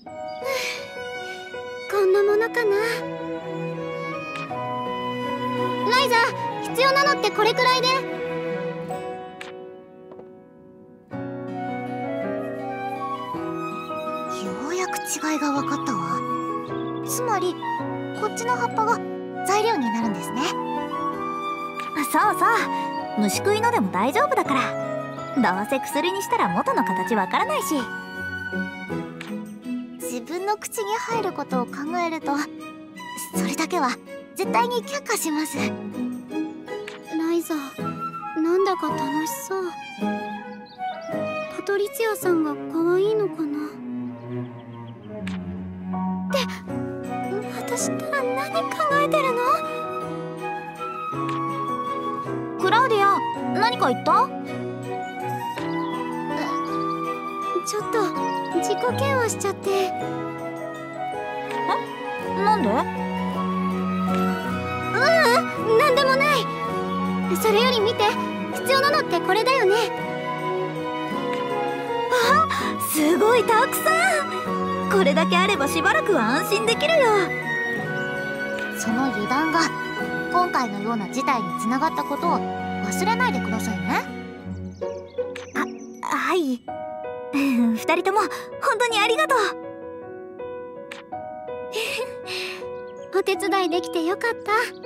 こんなものかな。ライザ、必要なのってこれくらいで。ようやく違いが分かったわ。つまりこっちの葉っぱが材料になるんですね。 そうそう、虫食いのでも大丈夫だから。どうせ薬にしたら元の形わからないし。 自分の口に入ることを考えると、それだけは絶対に却下します。ライザ、なんだか楽しそう。パトリツィアさんが可愛いのかな。って私ったら何考えてるの？ クラウディア、何か言った？ ちょっと自己嫌悪しちゃって。 え？なんで？ なんでもない。それより見て、必要なのってこれだよね。 あ、すごいたくさん。これだけあればしばらくは安心できるよ。 その油断が今回のような事態につながったことを忘れないでくださいね。 はい。二人とも本当にありがとう。 お手伝いできてよかった。